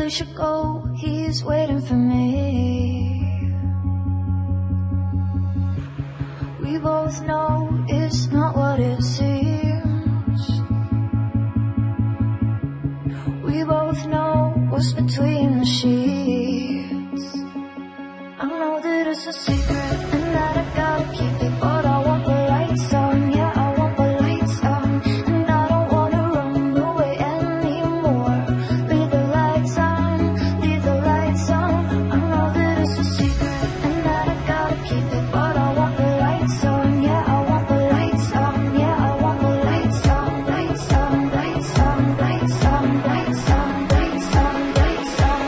really should go, he's waiting for me. We both know it's not what it seems. We both know what's between the sheets. I know that it's a secret and that I gotta keep it, but I want the lights on, yeah, I want the lights on. And I don't wanna run away anymore. Leave the lights on, leave the lights on. I know that it's a secret and that I gotta keep it, but I want the lights on, yeah, I want the lights on, yeah, I want the lights on, lights on, lights on, lights on, lights on, lights on, lights on.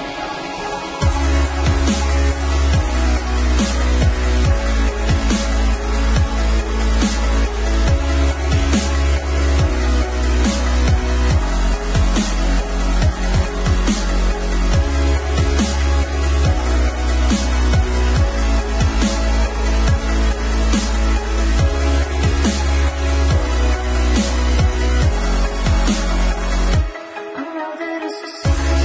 I know that it's a secret.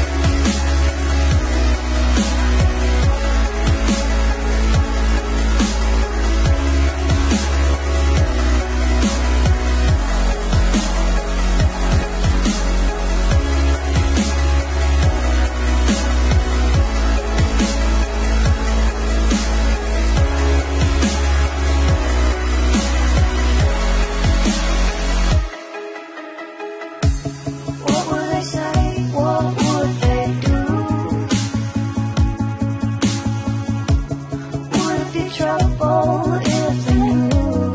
What would they say? What would they do? Would it be trouble if they knew?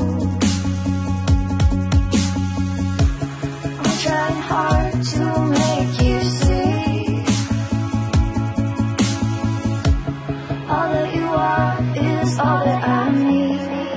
I'm trying hard to make you see all that you are is all that I need.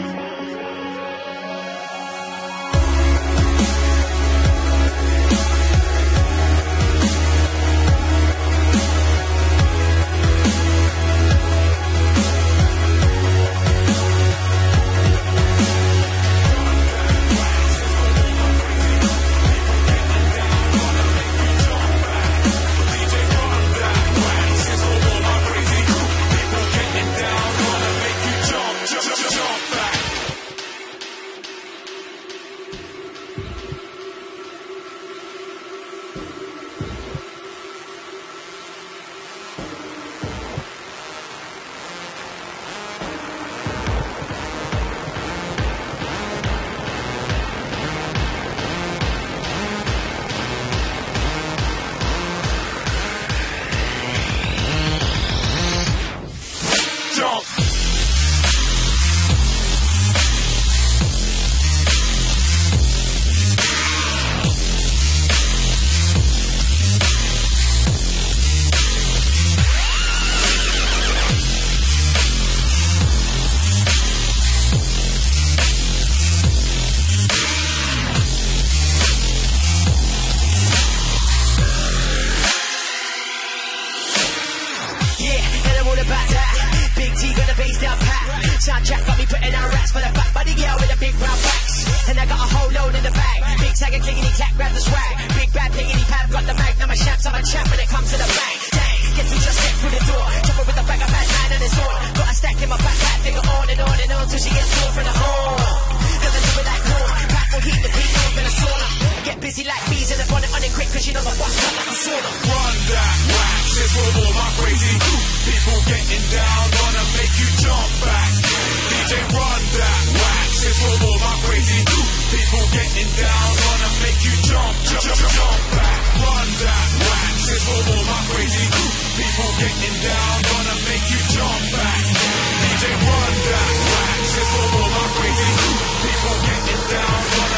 Yeah, and I'm all about that. Big T got the bass down pat. Soundtrack got me putting on rats for the fat body girl with the big round backs. And I got a whole load in the bag. Big tag and clickety clack, grab the swag. Big bad piggity pad, got the mag. Now my champs, I'm a champ when it comes to the bang. Dang, guess who just stepped through the door? Jumper with a bag of bad man and his sword. Got a stack in my backpack, figure on and on and on till she gets sore from the horn. Cause I do it like corn. Pack will heat the beat off in a sauna. I get busy like bees in the bonnet on it quick cause she knows my boss cut like a sauna. Run that wax, it's for all my crazy people getting down, gonna make you jump back. DJ run that wax, it's for all my crazy people getting down, gonna make you jump back. Run that wax, it's for all my crazy people getting down, gonna make you jump back. DJ run that wax, it's for all my crazy people getting down, gonna